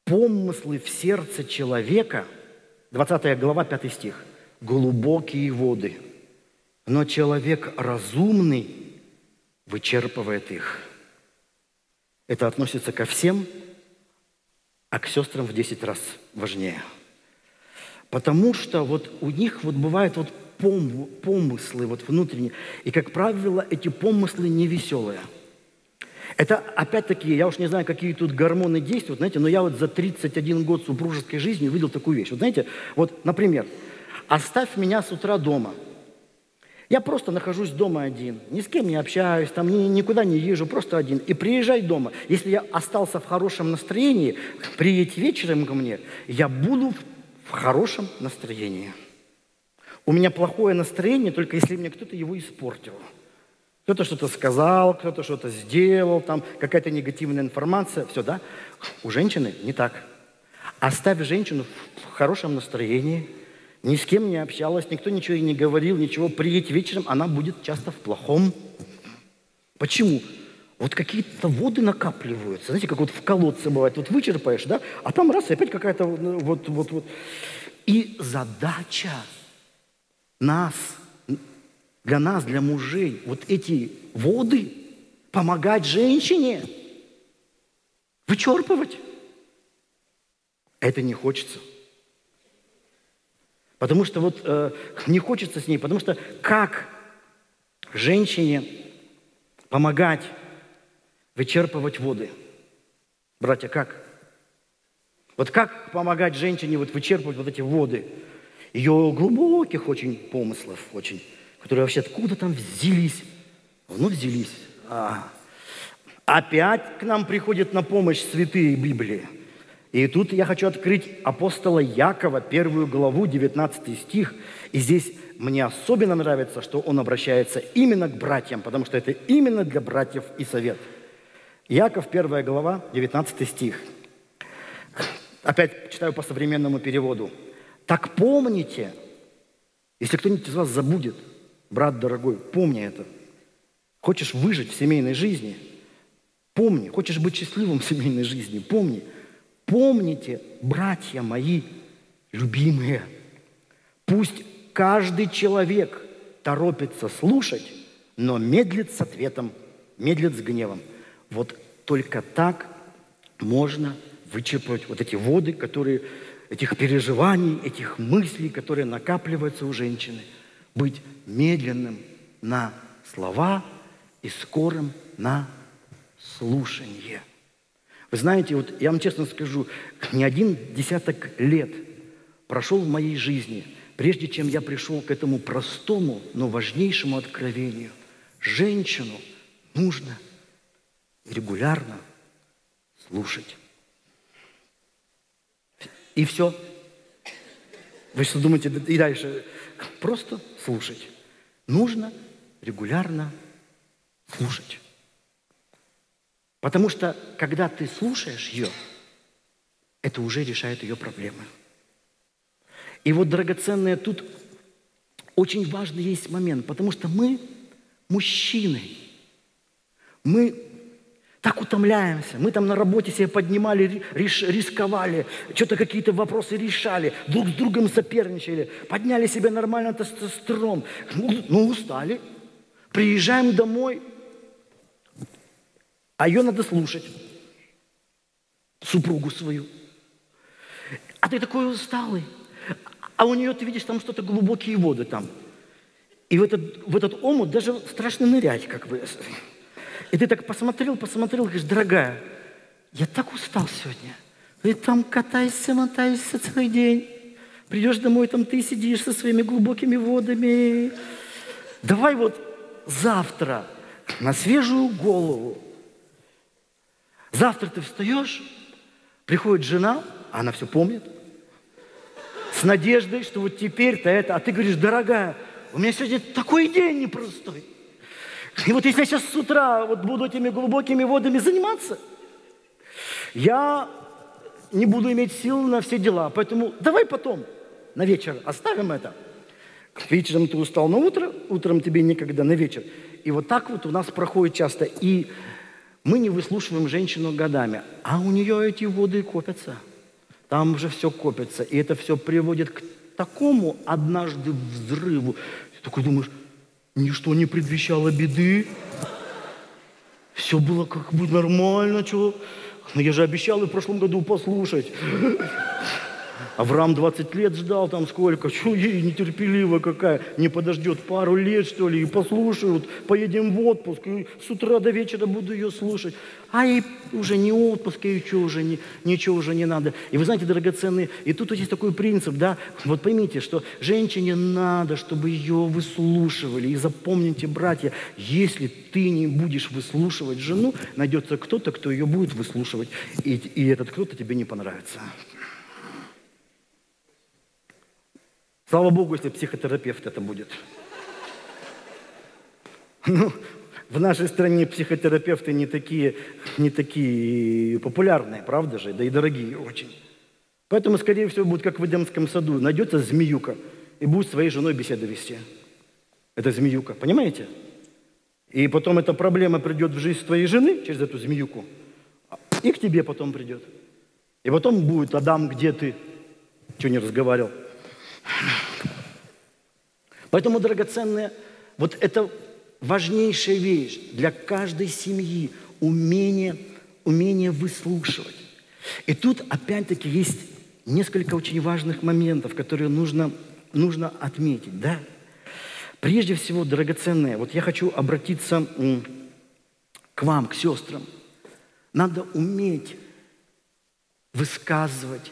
помыслы в сердце человека, 20 глава, 5 стих, глубокие воды, но человек разумный вычерпывает их. Это относится ко всем, а к сестрам в 10 раз важнее. Потому что вот у них вот бывают вот помыслы вот внутренние, и, как правило, эти помыслы невеселые. Это, опять-таки, я уж не знаю, какие тут гормоны действуют, знаете, но я вот за 31 год супружеской жизни увидел такую вещь. Вот знаете, вот, например, оставь меня с утра дома. Я просто нахожусь дома один, ни с кем не общаюсь, там никуда не езжу, просто один. И приезжай дома. Если я остался в хорошем настроении, приедь вечером ко мне, я буду в хорошем настроении. У меня плохое настроение, только если мне кто-то его испортил. Кто-то что-то сказал, кто-то что-то сделал, там какая-то негативная информация, все, да? У женщины не так. Оставь женщину в хорошем настроении, ни с кем не общалась, никто ничего ей не говорил, ничего. Приедь вечером, она будет часто в плохом. Почему? Вот какие-то воды накапливаются. Знаете, как вот в колодце бывает. Вот вычерпаешь, да? А там раз, и опять какая-то вот. И задача для нас, для мужей, вот эти воды помогать женщине вычерпывать. Это не хочется. Потому что вот не хочется с ней, потому что как женщине помогать вычерпывать воды? Братья, как? Вот как помогать женщине вот вычерпывать вот эти воды? Ее глубоких очень помыслов, очень, которые вообще откуда там взялись? Ну, взялись. Опять к нам приходят на помощь святые Библии. И тут я хочу открыть апостола Якова, 1 главу, 19 стих. И здесь мне особенно нравится, что он обращается именно к братьям, потому что это именно для братьев и совет. Яков, 1 глава, 19 стих. Опять читаю по современному переводу. «Так помните, если кто-нибудь из вас забудет, брат дорогой, помни это. Хочешь выжить в семейной жизни? Помни. Хочешь быть счастливым в семейной жизни? Помни. Помните, братья мои любимые, пусть каждый человек торопится слушать, но медлит с ответом, медлит с гневом. Вот только так можно вычерпать вот эти воды, которые, этих переживаний, этих мыслей, которые накапливаются у женщины. Быть медленным на слова и скорым на слушание. Вы знаете, вот я вам честно скажу, не один десяток лет прошел в моей жизни, прежде чем я пришел к этому простому, но важнейшему откровению. Женщину нужно регулярно слушать. И все. Вы что думаете, и дальше? Просто слушать. Нужно регулярно слушать. Потому что, когда ты слушаешь ее, это уже решает ее проблемы. И вот, драгоценные, тут очень важный есть момент, потому что мы, мужчины, мы так утомляемся, мы там на работе себя поднимали, рисковали, что-то какие-то вопросы решали, друг с другом соперничали, подняли себе нормально тестостерон, ну устали, приезжаем домой, а ее надо слушать, супругу свою. А ты такой усталый. А у нее, ты видишь, там что-то глубокие воды там. И в этот омут даже страшно нырять, как бы. И ты так посмотрел, говоришь, дорогая, я так устал сегодня. Ты там катаешься, мотаешься целый день. Придешь домой, там ты сидишь со своими глубокими водами. Давай вот завтра на свежую голову. Завтра ты встаешь, приходит жена, а она все помнит, с надеждой, что вот теперь-то это, а ты говоришь, дорогая, у меня сегодня такой день непростой. И вот если я сейчас с утра вот буду этими глубокими водами заниматься, я не буду иметь сил на все дела. Поэтому давай потом, на вечер оставим это. Вечером ты устал на утро, утром тебе некогда на вечер. И вот так вот у нас проходит часто. И мы не выслушиваем женщину годами, а у нее эти воды копятся. там уже все копится. И это все приводит к такому однажды взрыву. Ты такой думаешь, ничто не предвещало беды. Все было как бы нормально, что? Но я же обещал и в прошлом году послушать. Авраам 20 лет ждал там сколько, что ей нетерпеливо какая, не подождет пару лет, что ли, и послушают, поедем в отпуск, и с утра до вечера буду ее слушать. А ей уже не отпуск, и ничего уже не надо. И вы знаете, драгоценные, и тут вот есть такой принцип, да, вот поймите, что женщине надо, чтобы ее выслушивали. И запомните, братья, если ты не будешь выслушивать жену, найдется кто-то, кто ее будет выслушивать, и этот кто-то тебе не понравится. Слава Богу, если психотерапевт это будет. Ну, в нашей стране психотерапевты не такие популярные, правда же? Да и дорогие очень. Поэтому, скорее всего, будет как в Эдемском саду. Найдется змеюка и будет своей женой беседу вести. Это змеюка, понимаете? И потом эта проблема придет в жизнь твоей жены через эту змеюку, и к тебе потом придет. И потом будет: Адам, где ты? Чего не разговаривал? Поэтому, драгоценные, вот это важнейшая вещь для каждой семьи – умение выслушивать. И тут опять-таки есть несколько очень важных моментов, которые нужно отметить. Да? Прежде всего, драгоценные, вот я хочу обратиться к вам, к сестрам. Надо уметь высказывать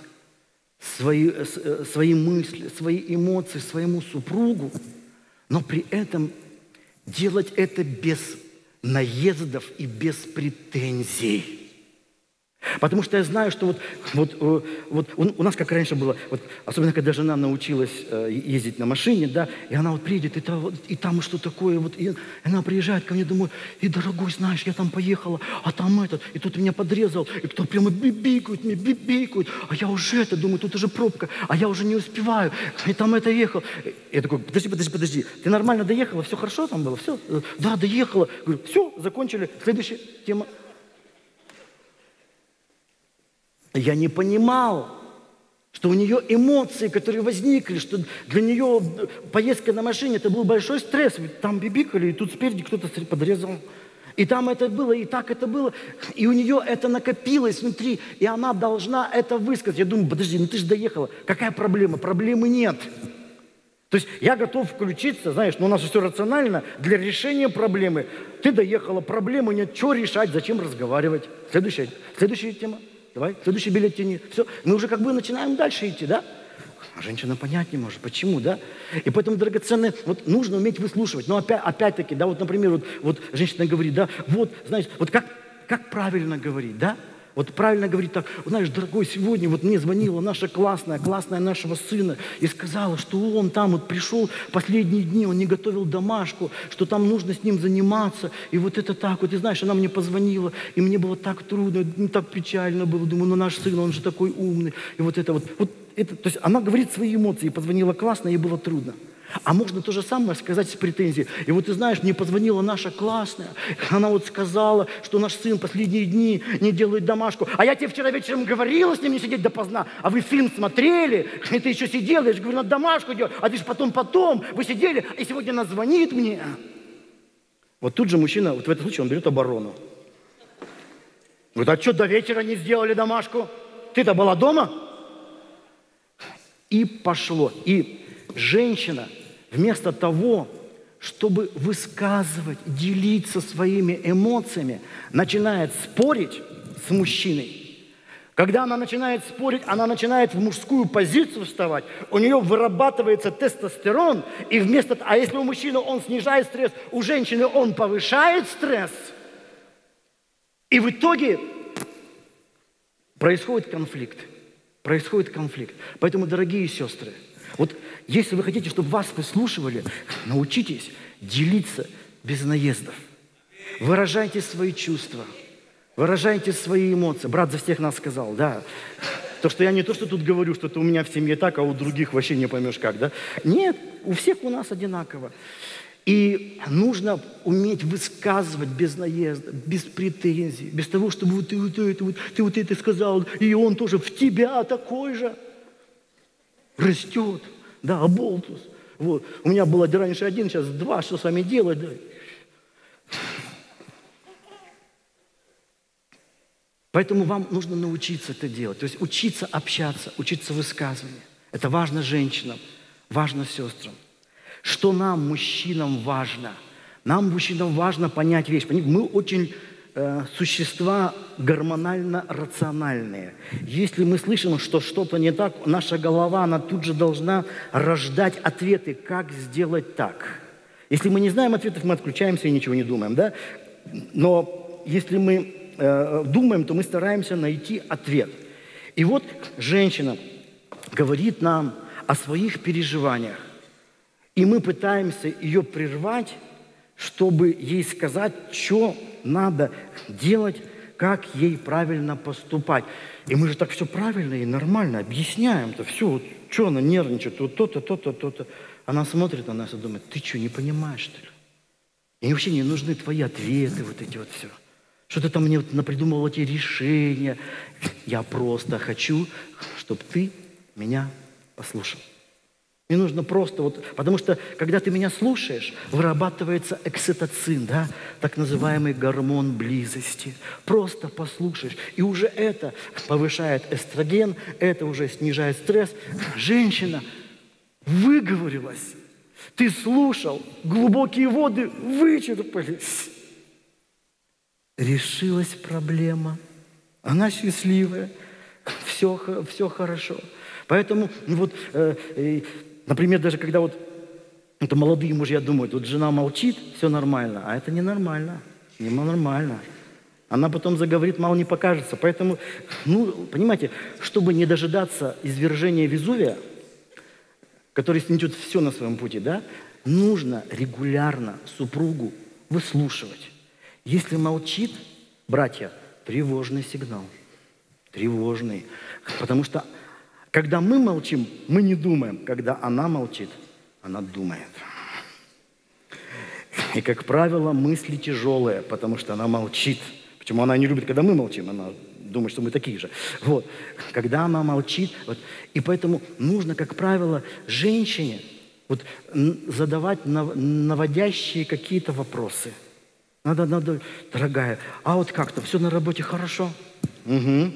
свои мысли, свои эмоции своему супругу, но при этом делать это без наездов и без претензий. Потому что я знаю, что вот у нас как раньше было, вот, особенно когда жена научилась ездить на машине, да, и она вот приедет, и там что такое, вот, и она приезжает ко мне домой, и, дорогой, знаешь, я там поехала, а там и тут меня подрезал, и кто прямо бибикают, а я уже думаю, тут уже пробка, а я уже не успеваю, и там ехал. Я такой: подожди, ты нормально доехала, все хорошо там было, все? Да, доехала. Говорю: все, закончили, следующая тема. Я не понимал, что у нее эмоции, которые возникли, что для нее поездка на машине – это был большой стресс. Ведь там бибикали, и тут спереди кто-то подрезал. И там это было, и так это было. И у нее это накопилось внутри, и она должна это высказать. Я думаю: подожди, ты же доехала. Какая проблема? Проблемы нет. То есть я готов включиться, знаешь, но у нас все рационально для решения проблемы. Ты доехала, проблемы нет, что решать, зачем разговаривать? Следующая тема. Давай, следующий бюллетень. Все, мы уже как бы начинаем дальше идти, да? А женщина понять не может, почему, да? И поэтому, драгоценные, вот нужно уметь выслушивать. Но опять-таки, да, вот, например, вот женщина говорит, да, вот, знаешь, вот как правильно говорить, да? Вот правильно говорить так: знаешь, дорогой, сегодня вот мне звонила наша классная нашего сына и сказала, что он там вот пришел последние дни, он не готовил домашку, что там нужно с ним заниматься, и вот это так вот, и знаешь, она мне позвонила, и мне было так трудно, так печально было, думаю, ну наш сын, он же такой умный, и вот это, то есть она говорит свои эмоции, позвонила классно, ей было трудно. А можно то же самое сказать с претензией. И вот ты знаешь, мне позвонила наша классная, она вот сказала, что наш сын последние дни не делает домашку. А я тебе вчера вечером говорила с ним не сидеть допоздна, а вы фильм смотрели, и ты еще сидела, я же говорю, надо домашку делать, а ты же потом, вы сидели, и сегодня она звонит мне. Вот тут же мужчина, вот в этом случае он берет оборону. Говорит: а что до вечера не сделали домашку? Ты-то была дома? И пошло. И женщина вместо того, чтобы высказывать, делиться своими эмоциями, начинает спорить с мужчиной. Когда она начинает спорить, она начинает в мужскую позицию вставать, у нее вырабатывается тестостерон, и а если у мужчины он снижает стресс, у женщины он повышает стресс, и в итоге происходит конфликт. Поэтому, дорогие сестры, вот если вы хотите, чтобы вас выслушивали, научитесь делиться без наездов. Выражайте свои чувства, выражайте свои эмоции. Брат за всех нас сказал, да. То, что я не то, что тут говорю, что это у меня в семье так, а у других вообще не поймешь как, да. Нет, у всех у нас одинаково. И нужно уметь высказывать без наезда, без претензий, без того, чтобы ты вот это сказал, и он тоже в тебя такой же растет. Да, оболтус. Вот. У меня было раньше один, сейчас два, что с вами делать? Да? Поэтому вам нужно научиться это делать. То есть учиться общаться, учиться высказыванию. Это важно женщинам, важно сестрам. Что нам, мужчинам, важно? Нам, мужчинам, важно понять вещь. Мы очень существа гормонально-рациональные. Если мы слышим, что что-то не так, наша голова, она тут же должна рождать ответы, как сделать так. Если мы не знаем ответов, мы отключаемся и ничего не думаем. Да? Но если мы думаем, то мы стараемся найти ответ. И вот женщина говорит нам о своих переживаниях. И мы пытаемся ее прервать, чтобы ей сказать, что надо делать, как ей правильно поступать. И мы же так все правильно и нормально объясняем-то. Все, вот, что она нервничает, вот то-то, то-то, то-то. Она смотрит на нас и думает, ты что, не понимаешь, что ли? И вообще не нужны твои ответы, вот эти вот все. Что ты там мне напридумывал эти решения. Я просто хочу, чтобы ты меня послушал. Мне нужно просто вот, потому что, когда ты меня слушаешь, вырабатывается окситоцин, да, так называемый гормон близости. Просто послушаешь. И уже это повышает эстроген, это уже снижает стресс. Женщина выговорилась. Ты слушал, глубокие воды вычерпались. Решилась проблема. Она счастливая. Все хорошо. Поэтому вот... Например, даже когда вот это молодые мужья думают, вот жена молчит, все нормально, а это ненормально, ненормально. Она потом заговорит, мало не покажется. Поэтому, понимаете, чтобы не дожидаться извержения Везувия, который снесет все на своем пути, да, нужно регулярно супругу выслушивать. Если молчит, братья, тревожный сигнал, тревожный, потому что когда мы молчим, мы не думаем. Когда она молчит, она думает. И, как правило, мысли тяжелые, потому что она молчит. Почему она не любит, когда мы молчим? Она думает, что мы такие же. Вот. Когда она молчит. Вот. И поэтому нужно, как правило, женщине вот, задавать наводящие какие-то вопросы. Надо, дорогая, а вот как-то, все на работе хорошо? Угу.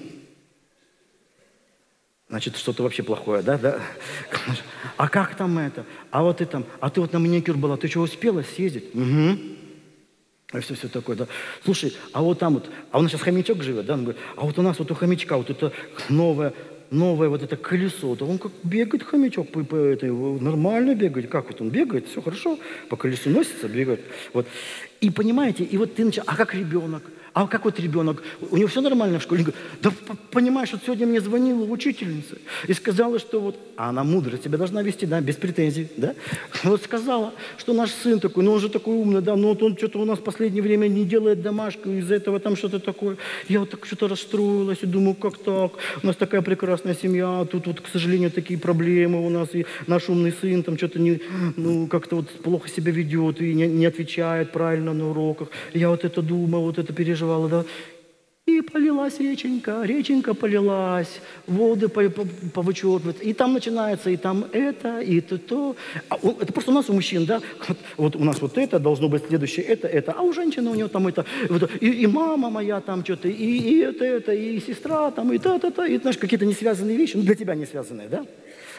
Значит, что-то вообще плохое, да? А как там это? А вот ты там, а ты вот на маникюр была, ты что, успела съездить? Угу. И все такое, да. Слушай, а вот там вот, а у нас сейчас хомячок живет, да? Он говорит, а вот у нас вот у хомячка вот это новое вот это колесо, то он как бегает хомячок, нормально бегает. Как вот он бегает, все хорошо, по колесу носится, бегает. Вот. И понимаете, и вот ты начинаешь, а как ребенок? А как вот ребенок? У него все нормально в школе? Да понимаешь, вот сегодня мне звонила учительница и сказала, что вот... А она мудрая, тебя должна вести, да, без претензий, да? Вот сказала, что наш сын такой, он же такой умный, да, но вот он что-то у нас в последнее время не делает домашку, из-за этого там что-то такое. Я вот так что-то расстроилась и думаю, как так? У нас такая прекрасная семья, тут вот, к сожалению, такие проблемы у нас, и наш умный сын там что-то как-то вот плохо себя ведет и не отвечает правильно на уроках. Я вот это думаю, вот это переживала. Да? И полилась реченька полилась, воды повычерпывают. И там начинается, и там это, и то. Это просто у нас у мужчин, да, вот у нас вот это, должно быть следующее это, а у женщины у нее там это, и мама моя там что-то, и это, и сестра там, и та-та-та, и знаешь, какие-то не связанные вещи, для тебя не связанные, да?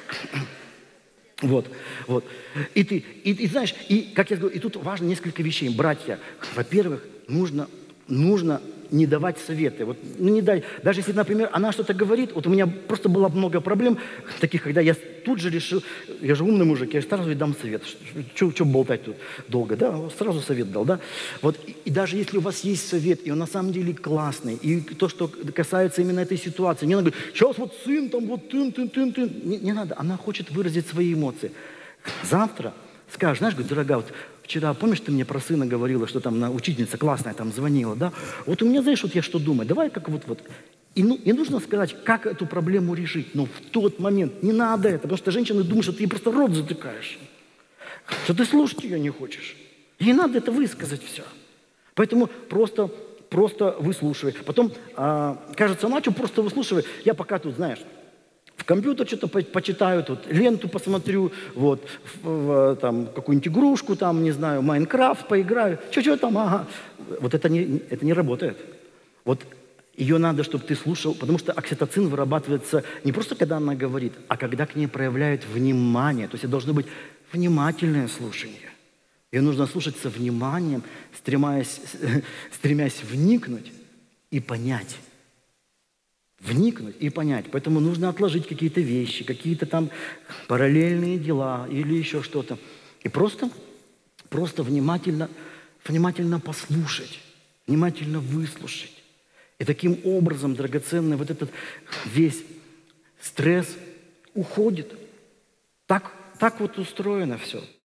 Вот. И знаешь, и, как я говорю, и тут важно несколько вещей. Братья, во-первых, нужно не давать советы. Вот, не дай. Даже если, например, она что-то говорит, вот у меня просто было много проблем таких, когда я тут же решил, я же умный мужик, я сразу ей дам совет. Что болтать тут долго, да? Сразу совет дал, да? Вот, и даже если у вас есть совет, и он на самом деле классный, и то, что касается именно этой ситуации, не надо говорить, сейчас вот сын там, вот тын. Не надо, она хочет выразить свои эмоции. Завтра скажешь, знаешь, говорит, дорогая, вот вчера, помнишь, ты мне про сына говорила, что там учительница классная там звонила, да? Вот у меня, знаешь, вот я что думаю, давай как вот. И нужно сказать, как эту проблему решить. Но в тот момент не надо это, потому что женщины думают, что ты ей просто рот затыкаешь. что ты слушать ее не хочешь. Ей надо это высказать все. Поэтому просто выслушивай. Потом, кажется, начал, просто выслушивай. Я пока тут, знаешь, в компьютер что-то почитаю, тут ленту посмотрю, вот, там, какую-нибудь игрушку, там, не знаю, Майнкрафт поиграю, что там, ага. Вот это не работает. Вот ее надо, чтобы ты слушал, потому что окситоцин вырабатывается не просто, когда она говорит, а когда к ней проявляют внимание. То есть это должно быть внимательное слушание. Ее нужно слушать со вниманием, стремясь вникнуть и понять. Вникнуть и понять. Поэтому нужно отложить какие-то вещи, какие-то там параллельные дела или еще что-то. И просто внимательно послушать, внимательно выслушать. И таким образом, драгоценный, вот этот весь стресс уходит. Так вот устроено все.